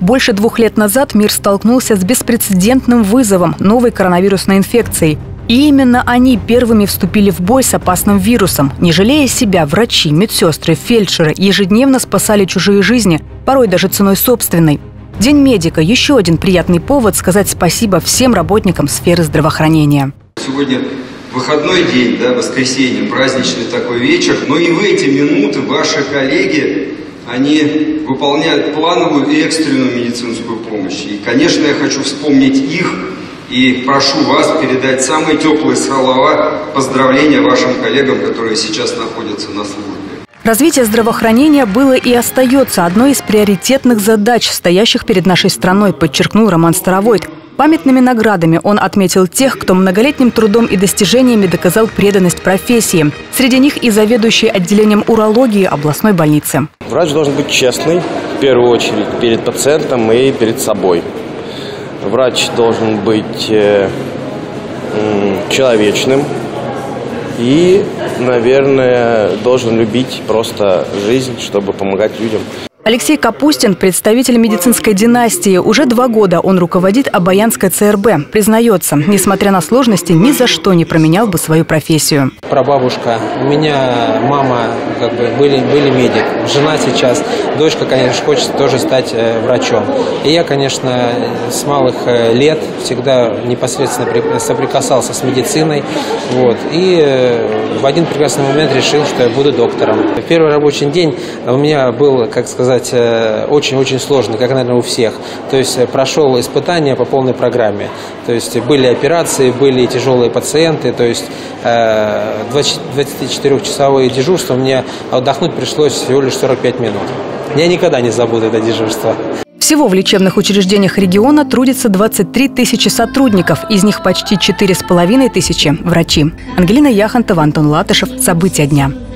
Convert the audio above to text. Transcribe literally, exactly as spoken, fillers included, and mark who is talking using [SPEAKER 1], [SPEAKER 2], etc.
[SPEAKER 1] Больше двух лет назад мир столкнулся с беспрецедентным вызовом – новой коронавирусной инфекцией. И именно они первыми вступили в бой с опасным вирусом. Не жалея себя, врачи, медсестры, фельдшеры ежедневно спасали чужие жизни, порой даже ценой собственной. День медика – еще один приятный повод сказать спасибо всем работникам сферы здравоохранения.
[SPEAKER 2] Сегодня выходной день, да, воскресенье, праздничный такой вечер. Но и в эти минуты ваши коллеги, они выполняют плановую и экстренную медицинскую помощь. И, конечно, я хочу вспомнить их и прошу вас передать самые теплые слова поздравления вашим коллегам, которые сейчас находятся на службе.
[SPEAKER 1] Развитие здравоохранения было и остается одной из приоритетных задач, стоящих перед нашей страной, подчеркнул Роман Старовойт. Памятными наградами он отметил тех, кто многолетним трудом и достижениями доказал преданность профессии. Среди них и заведующий отделением урологии областной больницы.
[SPEAKER 3] Врач должен быть честный, в первую очередь, перед пациентом и перед собой. Врач должен быть э, э, человечным и, наверное, должен любить просто жизнь, чтобы помогать людям.
[SPEAKER 1] Алексей Капустин – представитель медицинской династии. Уже два года он руководит Обаянской ЦРБ. Признается, несмотря на сложности, ни за что не променял бы свою профессию.
[SPEAKER 4] Прабабушка, у меня мама как бы были, были медик, жена сейчас, дочка, конечно, хочет тоже стать врачом. И я, конечно, с малых лет всегда непосредственно соприкасался с медициной. Вот, и в один прекрасный момент решил, что я буду доктором. Первый рабочий день у меня был, как сказать, очень-очень сложный, как, наверное, у всех. То есть прошел испытания по полной программе. То есть были операции, были тяжелые пациенты. То есть двадцатичетырёхчасовое дежурство, мне отдохнуть пришлось всего лишь сорок пять минут. Я никогда не забуду это дежурство.
[SPEAKER 1] Всего в лечебных учреждениях региона трудится двадцать три тысячи сотрудников. Из них почти четыре с половиной тысячи – врачи. Ангелина Яхонтова, Антон Латышев. События дня.